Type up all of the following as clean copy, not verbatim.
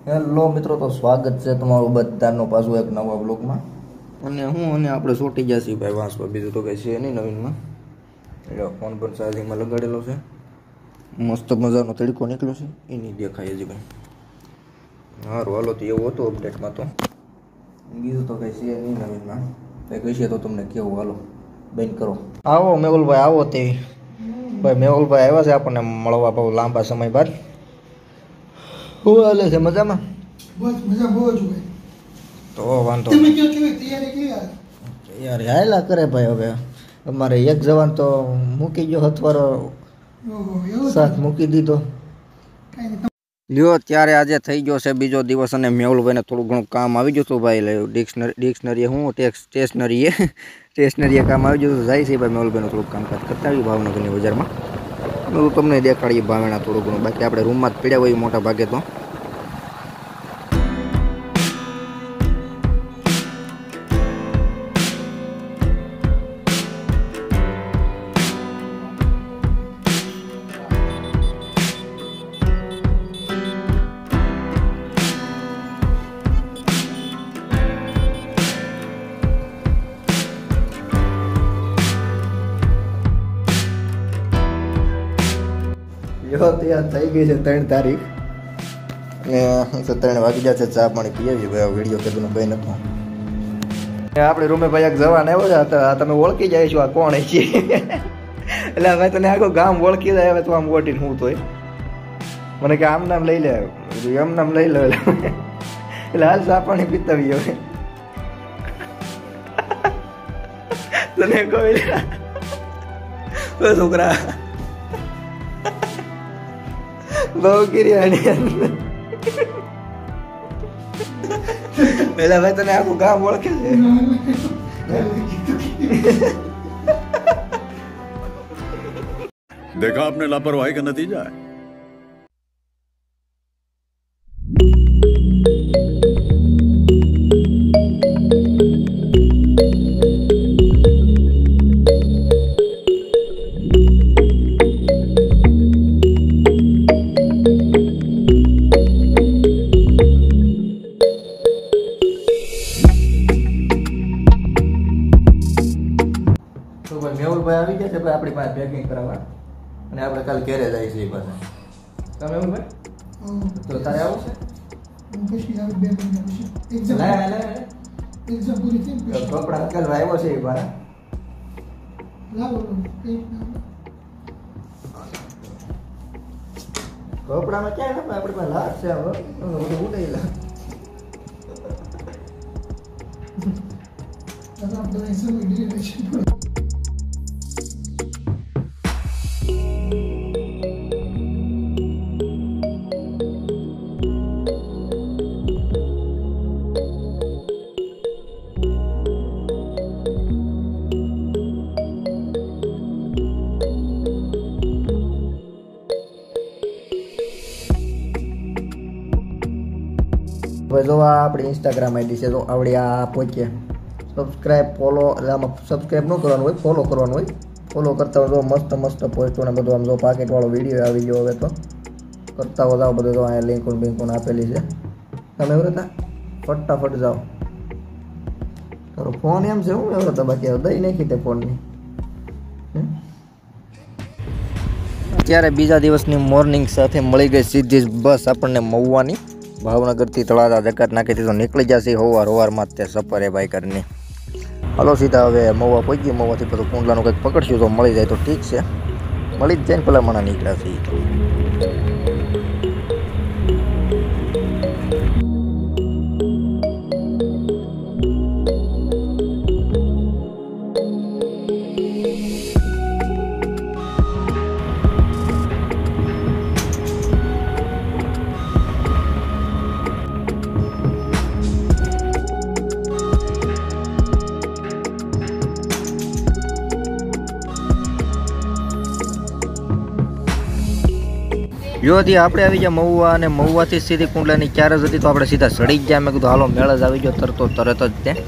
Hello મિત્રો, તો સ્વાગત છે તમારું બધાનું પાછું એક નવા બ્લોગમાં. અને આપણે છોટી જશે ભાઈ વાંસવા, બીજું તો કંઈ છે નહીં નવીનમાં. એટલે ફોન પણ ચાર્જિંગમાં લગાડેલો છે. મસ્ત મજાનો તડકો નીકળ્યો છે, એ નહીં દેખાય હજી ભાઈ. સારું હાલો, તો એવું હતું અપડેટમાં. તો બીજું તો કંઈ છે નહીં નવીનમાં. કંઈ કહીશે તો તમને કેવું, હાલો બંધ કરો. આવો મેહુલભાઈ, આવો તે ભાઈ. મેહુલભાઈ આવ્યા છે આપણને મળવા બહુ લાંબા સમય બાદ. શું હાલે છે? મજામાં? બસ મજા બહુ જ હોય. તો વાંધો તમે કયો કેવી તૈયારી કેવી યાર હાયલા કરે ભાઈ. હવે અમારે એક જવાન તો મૂકી ગયો હથવારો, સાથ મૂકી દીધો. લ્યો ત્યારે આજે થઈ ગયો છે બીજો દિવસ, અને મેહુલભાઈને થોડું ઘણું કામ આવી ગયું હતું ભાઈ. એટલે ડિક્શનરી હું સ્ટેશનરીએ કામ આવી ગયું. જાય છે ભાઈ મેહુલભાઈનું થોડુંક કામકાજ કરતા આવી ભાવનગરની બજારમાં. હું તમને દેખાડીએ ભાવેણા થોડું ઘણું. બાકી આપણે રૂમમાં જ પીડ્યા હોય મોટા ભાગે તો. તૈયાર થઈ ગઈ છે 3 તારીખ ને 3 વાગી જશે. ચા પાણી પીએ ભાઈ. વિડીયો કીધું ભાઈ નતો. આપણે રૂમે ભાઈ એક જવાન આવ્યો છે. તમે ઓળખી જાય છો આ કોણ છે? એટલે ભાઈ તને આખું ગામ ઓળખી જાય. હવે તો આમ ઓટીને હું તો મને કે આમ નામ લઈ લે, એમ નામ લઈ લે. એટલે હાલ ચા પાણી પીતાવી હવે તને કોઈ છોકરા બહુ કિરિયાની પેલા ભાઈ તને આખું ગામ ઓળખે છે. देखा आपने लापरवाही का नतीजा है. મેહુલભાઈ આવી ગયા છે ભાઈ આપણી પાસે પેકિંગ કરાવવા, અને આપણે કાલે ઘરે જાય છે એ પાસે. તમે મેહુલભાઈ તો તારે આવું છે? પછી આવે 2 મહિના પછી એક્ઝામ. એક્ઝામ પૂરી થઈ ગઈ. કપડા કાલે આવ્યો છે એ બાર. લાવો કપડામાં ક્યાં ને આપણી પાસે લાગ છે. હવે ઉડાયેલા દાદા આપણે એક્ઝામ ડિરેક્શન ભાઈ. જો આ આપણી ઇન્સ્ટાગ્રામ આઈડી છે. તો આવડી આ પહોંચીએ સબસ્ક્રાઈબ ફોલો, એટલે આમાં સબસ્ક્રાઈબ ન કરવાનું હોય, ફોલો કરવાનું હોય. ફોલો કરતા હોય તો મસ્ત મસ્ત પોસ્ટો ને બધું આમ જો પાકેટવાળો વિડીયો આવી ગયો. હવે તો કરતા હો જાઓ બધું. તો અહીંયા લિંકોન બિંકોન આપેલી છે. તમે એવું હતા ફટાફટ જાઓ. તારો ફોન એમ છે હું એવો હતા, બાકી દઈ નાખી તે ફોનની. અત્યારે બીજા દિવસની મોર્નિંગ સાથે મળી ગઈ સીધી જ બસ આપણને મહુવાની. ભાવનગરથી તળાજા જકાત નાખીથી તો નીકળી જશે હોવારમાં જ તે સફરે ભાઈ કરીને. હાલો સીધા હવે મહુવા પહોંચી. મહુવાથી પછી કુંડલાનું કંઈક પકડશું તો મળી જાય તો ઠીક છે. મળી જ જાય ને પેલા મને નીકળ્યા છે તો. જોથી આપણે આવી ગયા મહુવા, અને મહુવાથી સીધી કુંડલાની 4 જ હતી. તો આપણે સીધા સડી ગયા. મેં કીધું હાલો મેળ જ આવી ગયો તરત જ તે.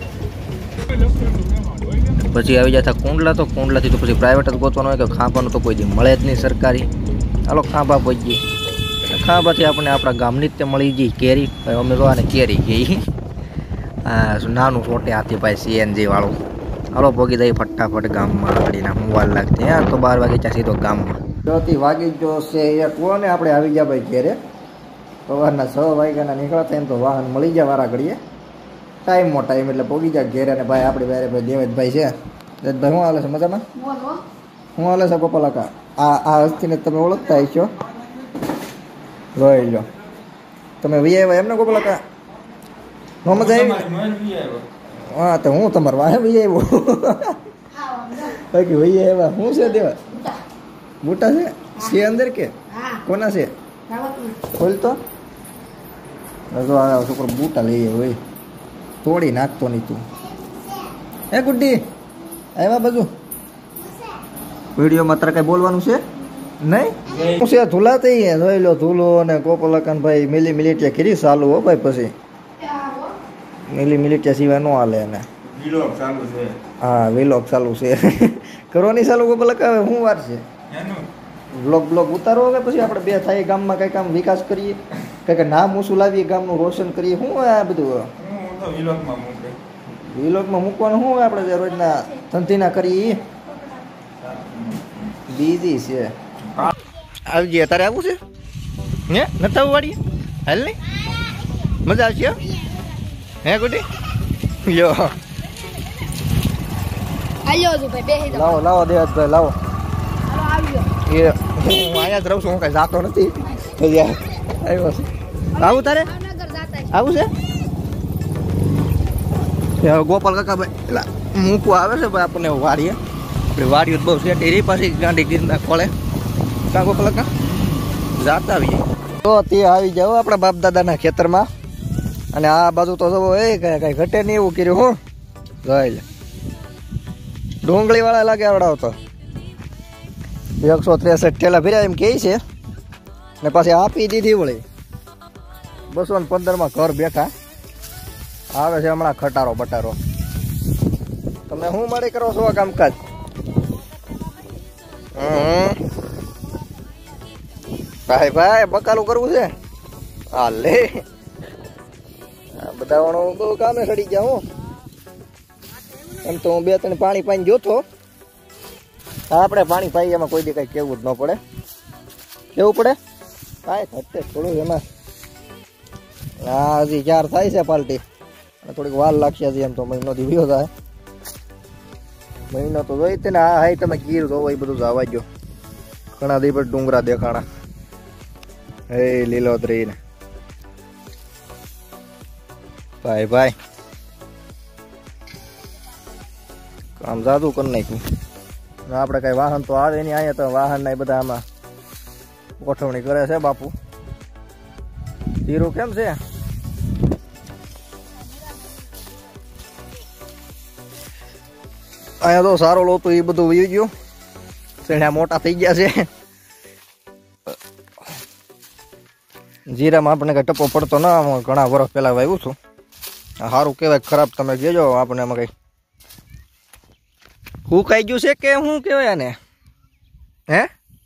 પછી આવી જતા કુંડલા. તો કુંડલાથી તો પછી પ્રાઇવેટ જ ગોતવાનું હોય કે ખાંભાનું તો કોઈ દી મળે જ નહીં સરકારી. હાલો ખાંભા પહોંચી. હા પછી આપણે આપણા ગામની જ તે મળી ગઈ કેરી. અમે તો આને કેરી ગઈ. નાનું છોટે હાથી ભાઈ સીએનજી વાળું. હાલો પોગી દઈ ફટાફટ ગામમાં આગળના હું વાર લાગતી. હા તો 12 વાગે ત્યાં સીધો ગામમાં. જોતી વાગી જો છે એક કોને આપણે આવી ગયા ભાઈ ઘેરે. સવારના 6 વાગ્યાના નીકળતા એમ તો વાહન મળી જાય વારા ઘડીએ. ટાઈમમાં ટાઈમ એટલે પોગી જાય ઘેરે. અને ભાઈ આપણી વારે ભાઈ દેવેદભાઈ છે. દેવેદભાઈ શું હાલે છે મજામાં? શું હાલે છે ગોપાલકા? આ હસ્તીને તમે ઓળખતા હશો. જોઈ લો તમે વી આવ્યા એમને ગોપાલકા? નો મજા આવી? હા તો હું તમારે વાહે વી આવ્યો. બાકી ભાઈ આવ્યા શું છે દેવા? બુટા છે અંદર કે કોના છે? ખોલ તો જો આ છોકરો બુટા લઈ આવ્યો હોય. તોડી નાખતો નહીં તું. હે ગુડ્ડી આવ્યા બાજુ? વિડીયોમાં તારે કઈ બોલવાનું છે નહીં? હું છે ધૂલા થઈ જોઈ લો. ધૂલો અને ગોપાલકાન ભાઈ મિલિટિયા કરી ચાલુ હો ભાઈ. પછી મિલિટિયા સિવાય ન હાલે એને. હા વિલોગ ચાલુ છે. કરવાની ચાલુ ગોપાલકા હવે શું વાર છે? બ્લોગ ઉતારો કે પછી આપણે બે થાય ગામમાં કઈ કામ વિકાસ કરીએ, કઈ નામ ઊંચું લાવીએ, ગામનું રોશન કરીએ. શું આ બધું વિલોગમાં મૂકવાનું? શું આપણે રોજના ધંધીના કરીએ? બીજી છે આવી જઈએ. તારે આવું છે? હે નથી આવું વાડીએ? હાલ નહીં મજા આવશે. હે ગુડી યો લાવો લાવો દેવતભાઈ લાવો. એ હું અહીંયા જ રહું છું. હું કઈ જાતો નથી. આવ્યો છે. આવું તારે આવું છે? ગોપાલ કાકા ભાઈ એટલે મૂકવા આવે છે ભાઈ આપણને વાડીએ. આપણે વાડીઓ બહુ છે એ પાછી ગાંડી ગીરના ખોળે. કાં ગોપાલ કાકા જાતા આવીએ તો તે આવી જાવ આપણા બાપ દાદાના ખેતરમાં. અને આ બાજુ તો જવો એ કઈ ઘટે નહીં એવું કર્યું. હું જોઈ લે ડુંગળી વાળા લાગે આવડાવ તો 163 ઠેલા ફેર્યા એમ કે છે. ને પાછી આપી દીધી વળી 215 ઘર બેઠા. આવે છે હમણાં ખટારો બટારો. તમે શું મારી કરો છો આ કામકાજ? ભાઈ ભાઈ બકાલું કરવું છે? હા લે બધા બહુ કામે સડી ગયા. હું એમ તો હું 2-3 પાણી પાઈને જોતો. આપણે પાણી પાઈએ એમાં કોઈ દી કઈ કેવું જ ન પડે. કેવું પડે કાંઈ ઘટે થોડું એમાં. હા હજી 4 થાય છે પાલટી. થોડીક વાર લાગશે હજી. એમ તો મહિનો દીવ્યો થાય. મહિનો તો જોઈ ને. આ હાઈ તમે ગીર જોવો એ બધું જવા ગયો. ઘણા દી પર ડુંગરા દેખાણા. એ લીલોતરી ને ભાઈ ભાઈ કામ જાદુ કરી નાખ્યું. આપણે કઈ વાહન તો આવે નહીં. અહીંયા તો વાહન ના બધા આમાં ગોઠવણી કરે છે બાપુ. જીરું કેમ છે? અહીંયા તો સારો લોતું એ બધું વહી ગયું. સેણા મોટા થઈ ગયા છે. જીરામાં આપણે કઈ ટપો પડતો ના. ઘણા વર્ષ પહેલા વાવ્યું છું. સારું કેવાય ખરાબ તમે કહેજો. આપણે એમાં કઈ હુકાઈ ગયું છે કે શું કેવાય આને? હે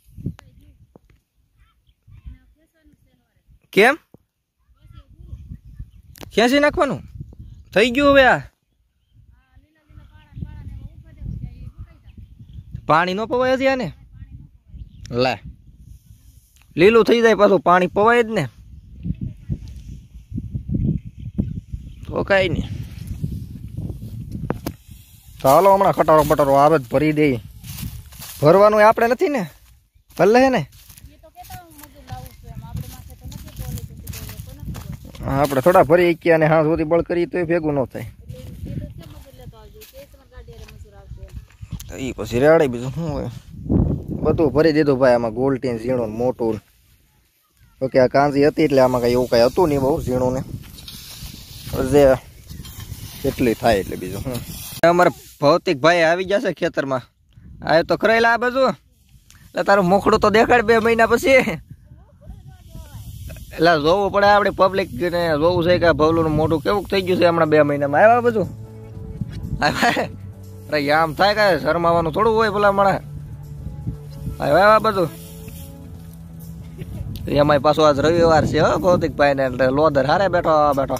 કેમ ખેંચી નાખવાનું થઈ ગયું? હવે આ પાણી નો પવાય હજી આને? લે લીલું થઈ જાય પાછું પાણી પવાય જ ને. તો કઈ નઈ. ચાલો હમણાં ખટારો બટારો આવે જ ભરી દે. ભરવાનું આપણે નથી ને? ભલે હે ને? આપણે થોડા ભરી ગયા અને હા સુધી બળ કરી તો ભેગું ન થાય. એ પછી રેડે બીજું શું હોય. બધું ભરી દીધું ભાઈ. આમાં ગોલ્ટીન ઝીણું મોટું. ઓકે આ કાંજી હતી એટલે આમાં કઈ એવું કઈ હતું નહીં બહુ ઝીણું ને. જે કેટલી થાય એટલે બીજું શું. અમારે ભૌતિક ભાઈ આવી જશે ખેતરમાં. આ તો કરેલા આ બાજુ. એટલે તારું મોખડું તો દેખાડ 2 મહિના પછી. એટલે જોવું પડે આપણે પબ્લિક ને જોવું છે કે ભવલું નું મોઢું કેવું થઈ ગયું છે હમણાં 2 મહિનામાં. આવ્યા બધું અરે આમ થાય કે શરમાવાનું થોડું હોય ભલા મળે. આવ્યા બધું એમાંય પાછો આજ રવિવાર છે હો ભૌતિકભાઈ ને, એટલે લોધર હારે બેઠો બેઠો.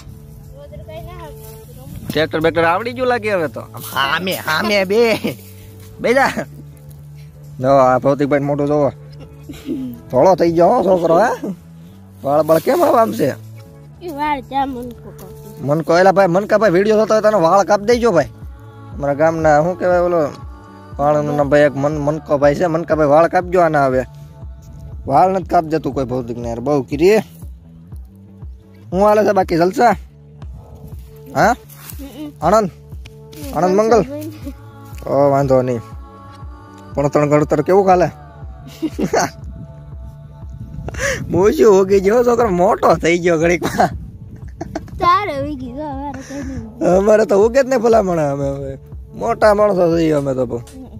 ટ્રેક્ટર બેક્ટર આવડી ગયું લાગે હવે તો. હામે બેજા જો આ ભૌતિકભાઈ મોટો જોવો થોડો થઈ ગયો છોકરો. હે વાળ બાળ કેમ આમ છે? મનકો એલા ભાઈ, મનકા ભાઈ વિડીયો થતો હોય તને વાળ કાપ દેજો ભાઈ. અમારા ગામના શું કહેવાય ઓલો વાળનો ભાઈ એક મનકો ભાઈ છે, મનકા ભાઈ વાળ કાપજો આના. હવે વાળ નથી કાપ જતું કોઈ ભૌતિક ને યાર, બહુ કીરી. હું હાલે છે બાકી જલસા? હા આનંદ આનંદ મંગલ. ઓ વાંધો નહીં. પણ ત્રણ ગણતર કેવું ખાલે? મોશું હોગી ગયો છોકરો, મોટો થઈ ગયો ઘડીકમાં. અમારે તો ઉગે જ નહીં ભલામણ. અમે હવે મોટા માણસો થઈએ અમે તો.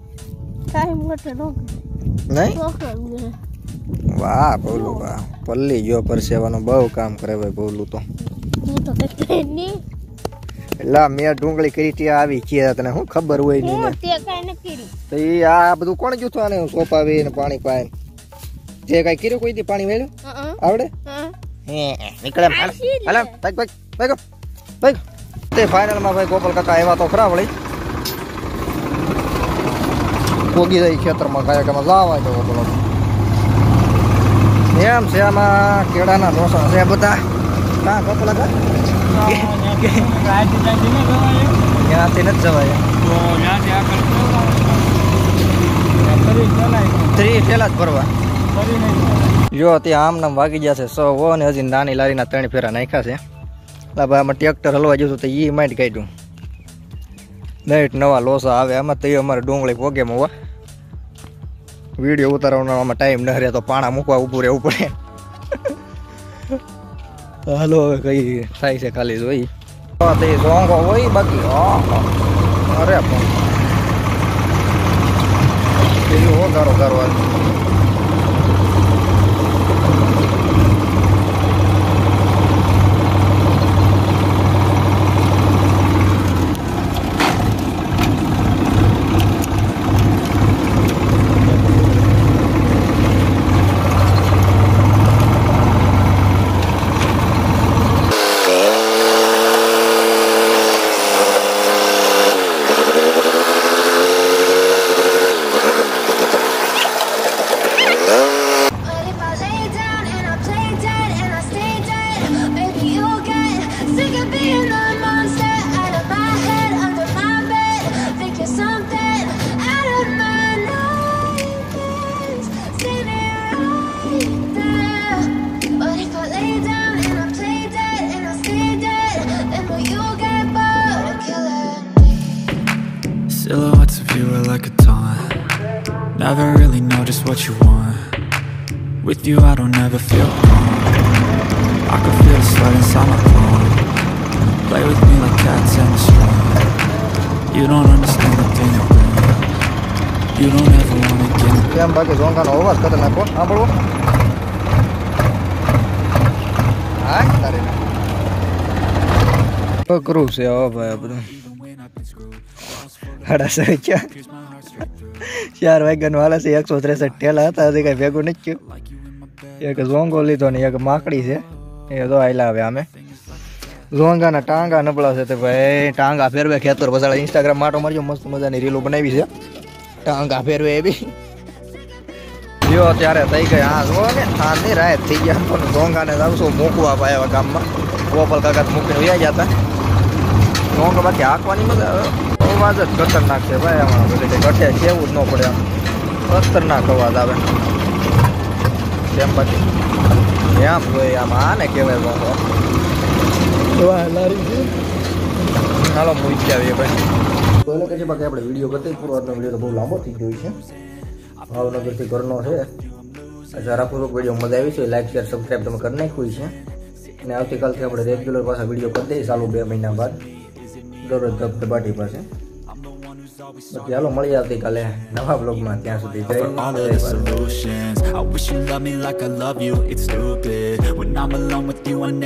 નહીં વાહ ભોલું વાહ, પલ્લી ગયો પરસેવાનું બહુ કામ કરે ભાઈ ભોલું તો. એટલે મેં ડુંગળી કરી ત્યાં આવી છે, તને શું ખબર હોય નહીં? તો એ આ બધું કોણ જૂથું આને સોપાવી ને પાણી પાય તે કઈ કર્યું કોઈ દી? પાણી વેલ્યું આવડે? નીકળે હાલે ભાઈ. તે ફાઇનલમાં ભાઈ ગોપાલ કાકા એવા તો ખરા વળી પોગી જાય ખેતરમાં કાયા કે લાવા તો બોલો. એમ છે આમાં કેળાના ઢોસા છે બધા. હા ગોપાલ કાકા ત્યાંથી નથી જવાય. 30 પેલા જ ભરવા. જો ત્યાં આમ નામ વાગી જશે 100 ને હજી નાની લારીના 3 ફેરા નાખ્યા છે. ભાઈ આમાં ટ્રેક્ટર હલવા જશું તો એ માઇટ કાઢ્યું. નેટ નવા લોસા આવે આમાં તો અમારે ડુંગળી પોગેમાં હોવા. વિડીયો ઉતારવાનો આમાં ટાઈમ ન રહે તો પાણા મૂકવા ઊભું રહેવું પડે. હાલો હવે કઈ થાય છે ખાલી જોઈ. ઝોંગો હોય બાકી અરે પણ ગારો ગારો. Silhouettes of you are like a taunt. Never really know just what you want. With you I don't ever feel calm. I can feel the sweat inside my palm. Play with me like cats and a string. You don't understand the thing you're doing. You don't ever wanna get it. કેમ બાકી ઝોંગાનો અવાજ કરી નાખો સાંભળવો. હા તારે પકરું છે હો ભાઈ બધું. 4 વાગ્યાનું હાલે છે. 163 ઠેલા હતા, હજી કઈ ભેગું નથી થયું. એક ઝોંગો લીધો ને એક માકડી છે એ તો આયલા આવે. અમે ઝોંગાના ટાંગા નબળા છે તે ભાઈ ટાંગા ફેરવે ખેતર પસાડે. ઇન્સ્ટાગ્રામ માટો મારજો, મસ્ત મજાની રીલો બનાવી છે ટાંગા ફેરવે એવી. જો ત્યારે થઈ ગઈ. હા જો ને સાંજની રાત થઈ ગયા. પણ ઝોંગાને જાવશું મૂકવા પાયા ગામમાં. ગોપાલ કાકા મૂકીને વ્યા જતા. ઝોંગા બાકી હાંકવાની મજા આવે. અવાજ જ ખતરનાક છે ભાઈ. આમાં બધે ગઠે કેવું જ ન પડે. આમ ખતરનાક અવાજ આવે. કેમ બાકી એમ જોઈએ આમ આને કહેવાય ઝોંગો. ચાલો મૂકી આવીએ ભાઈ. તો એને કહે છે બાકી આપણે વિડીયો કરતા પૂરો. આજનો વિડીયો તો બહુ લાંબો થઈ ગયો છે. ભાવનગરથી ઘરનો છે. જરાપૂર્વક વિડીયો મજા આવી છે. લાઈક શેર સબસ્ક્રાઈબ તમે કરી નાખ્યું છે. અને આવતીકાલથી આપણે રેગ્યુલર પાછા વિડીયો કરી દઈએ ચાલુ 2 મહિના બાદ દરરોજ ધબધબાટી પાસે. બાકી હાલો મળીએ આવતીકાલે નવા બ્લોગમાં. ત્યાં સુધી જય solutions. I wish you loved me like I love you. It's stupid when I'm alone with you. I